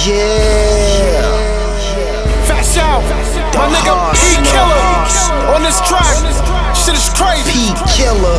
Yeah. Fast out, my nigga P Killer on this track. Shit is crazy. P Killer,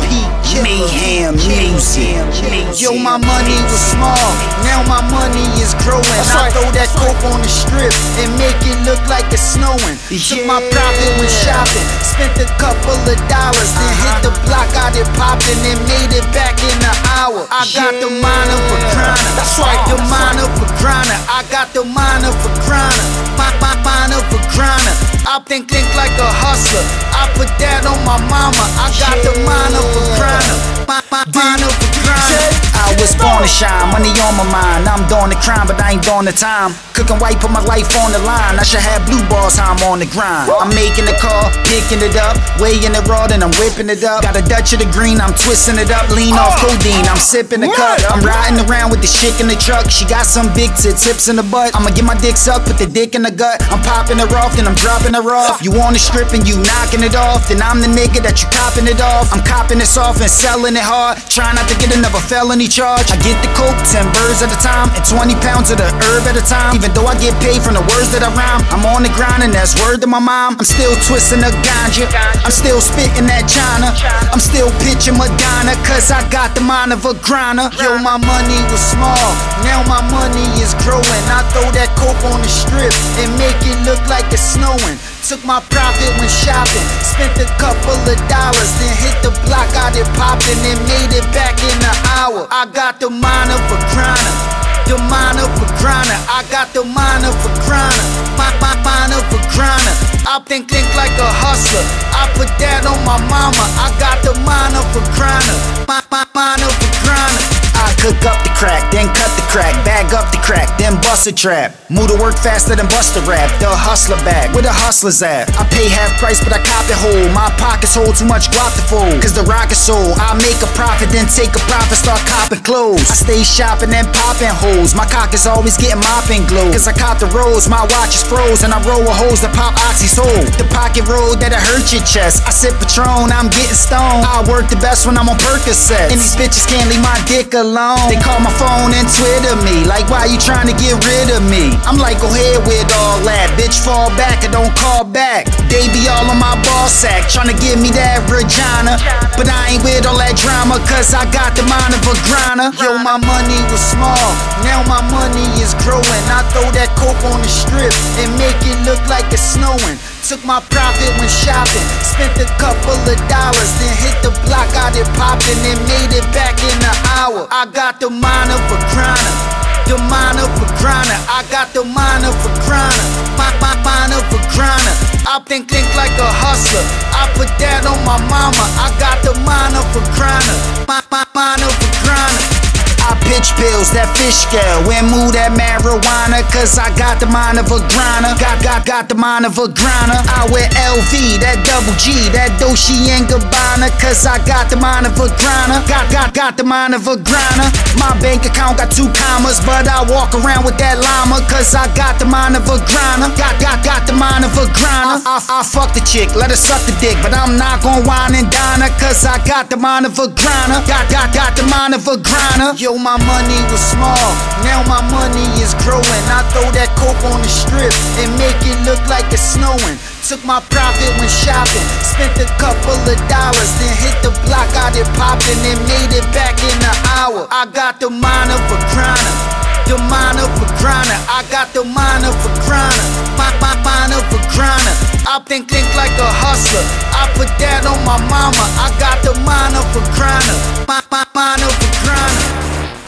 Mayhem Music. Yo, my money was small, now my money is growing. I throw that coke on the strip and make it look like it's snowing. Took my profit when shopping, spent a couple of dollars, then hit the block, got it popping, and made it back in an hour. I got the mind of a grinder. That's right, the mind of a grinder. I got the mind of a grinder. My mind of a grinder. I think like a hustler. I put that on my mama. I got the mind of a grinder. My mind of a grinder. I was born to shine, money on my mind. I'm doing the crime, but I ain't doing the time. Cooking white, put my life on the line. I should have blue balls, how I'm on the grind. I'm making the call, picking it up, weighing the rod, and I'm whipping it up. Got a Dutch of the green, I'm twisting it up. Lean off codeine, I'm sipping the cup. I'm riding around with the chick in the truck. She got some big tips in the butt. I'ma get my dick sucked, put the dick in the gut. I'm popping her off, then I'm dropping her off. You on the strip and you knocking it off, then I'm the nigga that you copping it off. I'm copping this off and selling it hard, trying not to get another felony charge. I get the coke, 10 birds at a time, and 20 pounds of the herb at a time. Even though I get paid from the words that I rhyme, I'm on the grind and that's word to my mom. I'm still twisting the ganja, I'm still spitting that China, I'm still pitching Madonna, cause I got the mind of a grinder. Yo, my money was small, now my money is growing. I throw that coke on the strip and make it look like it's snowing. Took my profit when shopping, spent a couple of dollars, then hit the block, got it popping, and made it back in an hour. I got the mind of a grinder, the mind of a grinder. I got the mind of a grinder, my mind of a grinder. I think like a hustler. I put that on my mama. I got the mind of a grinder, my mind of a grinder. I cook up the crack, then cut the crack, bag up the crack, then bust a trap. Move to work faster than bust a rap. The hustler bag, where the hustlers at? I pay half price, but I cop it whole. My pockets hold too much guap to fold, cause the rock is sold. I make a profit, then take a profit, start copping clothes. I stay shopping and popping holes. My cock is always getting mopping glow, cause I cop the rolls, my watch is froze, and I roll with hoes that pop oxy's hole. The pocket road that'll hurt your chest. I sip Patron, I'm getting stoned. I work the best when I'm on Percocet, and these bitches can't leave my dick alone. They call my phone and Twitter me, like why you trying to get rid of me? I'm like, go ahead with all that, bitch, fall back or don't call back. They be all on my ball sack, trying to give me that Regina, but I ain't with all that drama, cause I got the mind of a grinder. Yo, my money was small, now my money is growing. I throw that coke on the strip and make it look like it's snowing. Took my profit when shopping, spent a couple of dollars, then hit the block, got it popping, and made it back in an hour. I got the mind of a grinder, the mind of a grinder. I got the mind of a grinder, my mind of a grinder. I think like a hustler. I put that on my mama. I got the mind of a grinder, my mind of a grinder. I pitch pills, that fish scale, and move that marijuana, cause I got the mind of a grinder. Got the mind of a grinder. I wear LV, that double G, that Dolce & Gabbana, cause I got the mind of a grinder. Got the mind of a grinder. My bank account got 2 commas, but I walk around with that llama, cause I got the mind of a grinder. Got the mind of a grinder. I fuck the chick, let her suck the dick, but I'm not gon' whine and dine her, cause I got the mind of a grinder. Got the mind of a grinder. Yo, my money was small, now my money is growing. I throw that coke on the strip and make it look like it's snowing. Took my profit when shopping, spent a couple of dollars, then hit the block, got it popping, and made it back in an hour. I got the mind of a grinder, the mind of a grinder. I got the mind of a grinder, my mind of a grinder. I think like a hustler. I put that on my mama. I got the mind of a grinder, my mind of a grinder.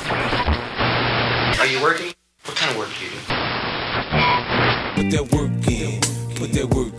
Are you working? What kind of work do you do? Put that work in, put that work